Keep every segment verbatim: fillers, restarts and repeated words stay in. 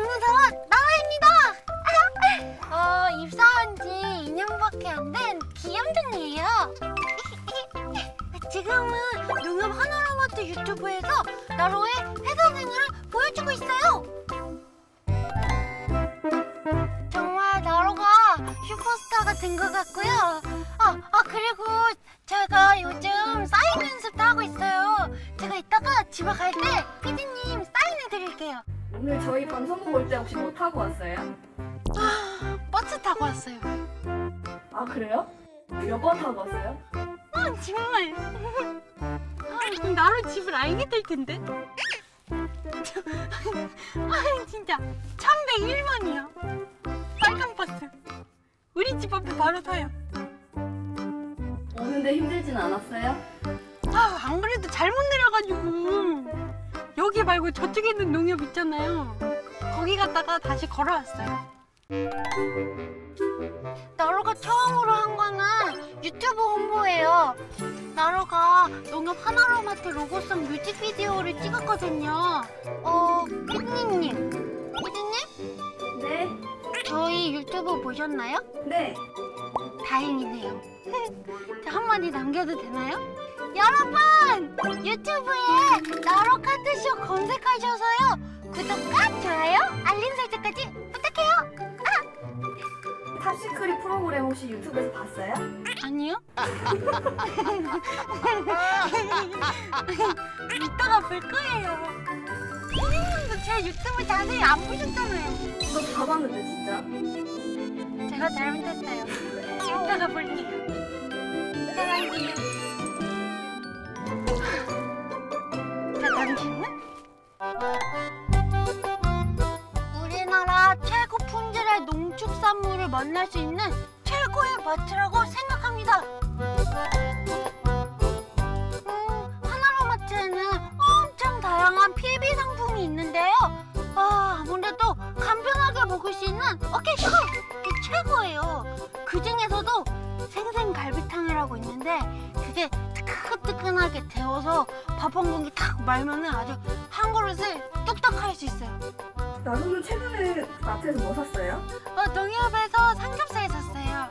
우선 나라입니다. 어, 입사한 지 이 년밖에 안 된 귀염둥이에요. 지금은 농협 하나로마트 유튜브에서 나로의 회사 생활을 보여주고 있어요. 정말 나로가 슈퍼스타가 된 것 같고요. 아, 아 그리고 제가 요즘 사인 연습도 하고 있어요. 제가 이따가 집에 갈 때 피디님 사인해드릴게요. 오늘 저희 방송 볼 때 혹시 뭐 타고 왔어요? 아, 버스 타고 왔어요. 아 그래요? 몇 번 타고 왔어요? 아 정말. 아, 그럼 나로 집을 알게 될 텐데. 아 진짜 천백일 번이요. 빨간 버스. 우리 집 앞에 바로 타요. 오는데 힘들진 않았어요? 아, 안 그래도 잘못 내려가지고 여기 말고 저쪽에 있는 농협 있잖아요. 거기 갔다가 다시 걸어왔어요. 나로가 처음으로 한 거는 유튜브 홍보예요. 나로가 농협 하나로마트 로고송 뮤직비디오를 찍었거든요. 어, 피디님. 피디님? 네. 저희 유튜브 보셨나요? 네. 다행이네요. 자, 한마디 남겨도 되나요? 여러분! 유튜브에 나로 카트쇼 검색하셔서요. 구독과 좋아요, 알림 설정까지 부탁해요. 아! 탑시크릿 프로그램 혹시 유튜브에서 봤어요? 아니요? 이따가 볼 거예요. 피디님도 제 유튜브 자세히 안 보셨잖아요. 이거 다 봤는데 진짜. 제가 잘못했어요. 이따가 볼게요. 사랑해요. 자, 당신은? 우리나라 최고 품질의 농축산물을 만날 수 있는 최고의 마트라고 생각합니다. 음, 하나로마트에는 엄청 다양한 필비 상품이 있는데요. 아, 아무래도 간편하게 먹을 수 있는 어케이션! 이게 최고예요. 그 중에서도 생생갈비탕이라고 있는데 그게 뜨끈뜨끈하게 데워서 밥 한 공기 탁 말면은 아주 한 그릇을 뚝딱 할 수 있어요. 나로는 최근에 마트에서 뭐 샀어요? 어, 농협에서 삼겹살 샀어요.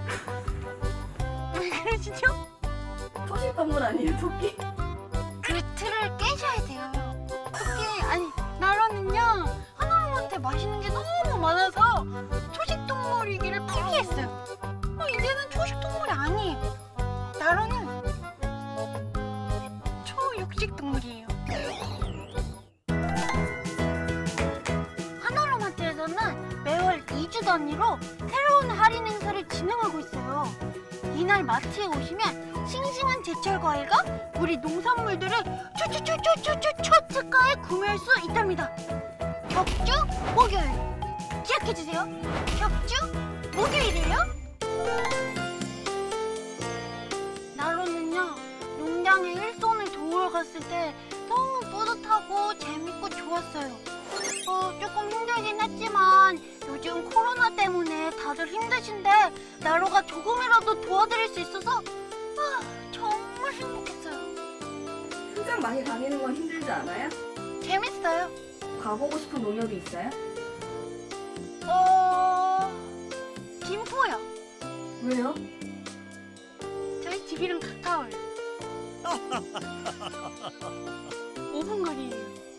왜 그러시죠? 초식동물 아니에요, 토끼? 그 틀을 깨셔야 돼요. 특히 아니 나로는요 하나로마트에 맛있는 게 너무 많아서 초식동물이기를 포기했어요. 어, 이제는 초식동물이 아니에요. 나로는 초육식동물이에요. 하나로마트에서는 매월 이 주 단위로 새로운 할인 행사를 진행하고 있어요. 이날 마트에 오시면 싱싱한 제철 과일과 우리 농산물들을 초초초초초초초가에 구매할 수 있답니다. 격주 목요일 기억해주세요. 격주 목요일이에요. 나로는요 농장에 일손을 도우러 갔을 때 너무 뿌듯하고 재밌고 좋았어요. 어, 조금 힘들긴 했지만 요즘 코로나 때문에 다들 힘드신데 나로가 조금이라도 도와드릴 수 있어서 아, 정말 행복했어요. 현장 많이 다니는 건 힘들지 않아요? 재밌어요. 가보고 싶은 농협이 있어요? 어... 김포요. 왜요? 저희 집이랑 가까워요. 오 분 거리예요.